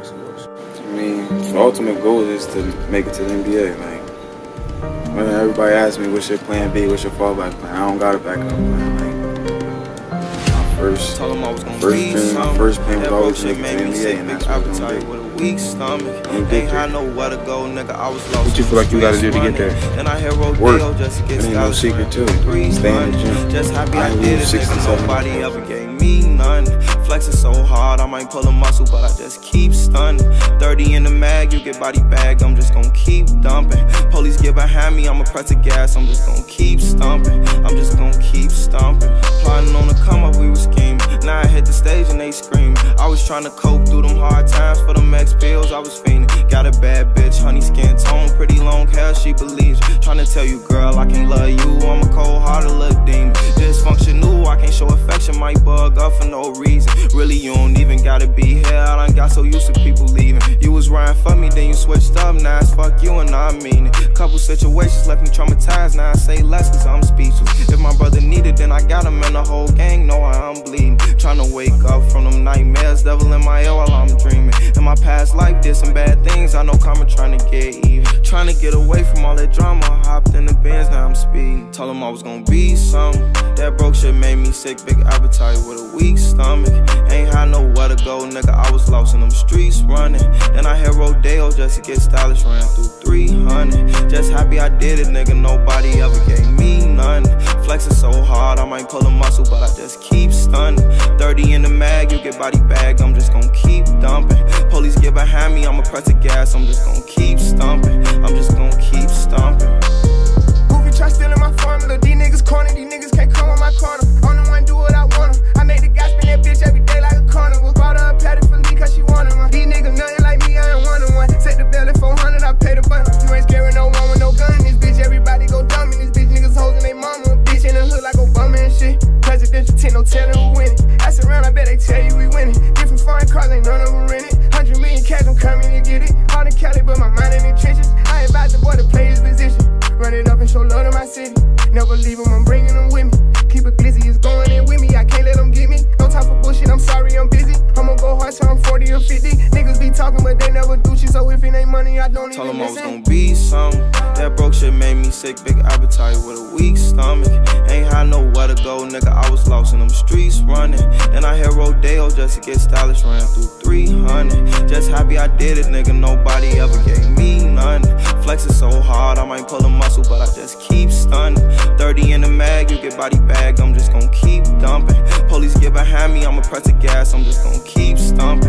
basketball. I mean, the ultimate goal is to make it to the NBA. Like, when everybody asks me what's your plan B, what's your fallback plan, I don't got a backup plan. Like, my first plan was always to make it to the NBA, and that's what I'm gonna do. Ain't had nowhere to go, nigga. I was lost. What you feel like you gotta do to get there? Work. It ain't no secret to it. Stay in the gym. Just happy I I ain't did lose it, 60, nigga. 70 Nobody pounds. ever gave me none. Flexing so hard, I might pull a muscle, but I just keep stunning. 30 in the mag, you get body bagged, I'm just gon' keep dumping. Police get behind me, I'ma press the gas, I'm just gon' keep stumping. I'm just gon' keep stumping. Plotting on the come up, we was scheming. Now I hit the stage and they scream. I was trying to cope through them hard times for them X pills, I was fiending. Got a bad bitch, honey skin tone, pretty long hair, she believes. Trying to tell you, girl, I can't love you, I'm a cold-hearted little demon. Dysfunctional, I can't show affection, might bug up for no reason. Really, you don't even gotta be here, I done got so used to people leaving. You was riding for me, then you switched up, now it's fuck you and I mean it. Couple situations left me traumatized, now I say less cause I'm speechless. If my brother needed, then I got him, and the whole gang know how I'm bleeding. Trying to wake up from them nightmares, devil in my ear while I'm dreaming. In my past life, did some bad things, I know karma trying to get even. Trying to get away from all that drama, hopped in the Benz, now I'm speeding. Told him I was gonna be something. That broke shit made me sick, big appetite with a weak stomach. Ain't had nowhere to go, nigga, I was lost in them streets running. Then I hit Rodeo just to get stylish, ran through 300. Just happy I did it, nigga, nobody ever gave me none. Flexing so hard, I might pull a muscle, but I just keep stunning. 30 in the mag, you get body bagged, I'm just gon' keep dumping. Police get behind me, I'ma press the gas, I'm just gon' keep stumping. I'm just gon' keep stumping. Movie try stealing my formula, these niggas corny, these niggas can't come on my corner. I'm the one do what I want 'em. I made the guy spin that bitch every day like a carnival. Bought her a patty for me cause she wanted one. These niggas nothing like me, I ain't one on one. Set the bill at 400, I pay the button. You ain't scaring no one with no gun. This bitch, everybody go dumb in this bitch, niggas holding they mama. Bitch in the hood like Obama and shit. Presidential tent, no telling who winning. Ask around, I bet they tell you we winning. Different foreign cars, ain't none of them rented. 100 million cash, I'm coming to get it. All in Cali, but my mind in the trenches. I ain't about the boy to play his position. Run it up and show love to my city. Never leave them, I'm bringing them with me. Keep it glizzy, it's going in with me. I can't let them get me. No time for bullshit, I'm sorry, I'm busy. I'ma go hard till I'm 40 or 50. Niggas be talking, but they never do shit. So if it ain't money, I don't even listen. Told him I was gonna be something. That broke shit made me sick, big appetite with a weak stomach. Ain't had nowhere to go, nigga, I was lost in them streets running. Then I hit Rodeo just to get stylish, ran through 300. Just happy I did it, nigga, nobody ever gave me none. Flexing so hard, I might pull a muscle, but I just keep stunning. 30 in the mag, you get body bagged, I'm just gon' keep dumping. Police get behind me, I'ma press the gas, I'm just gon' keep stumping.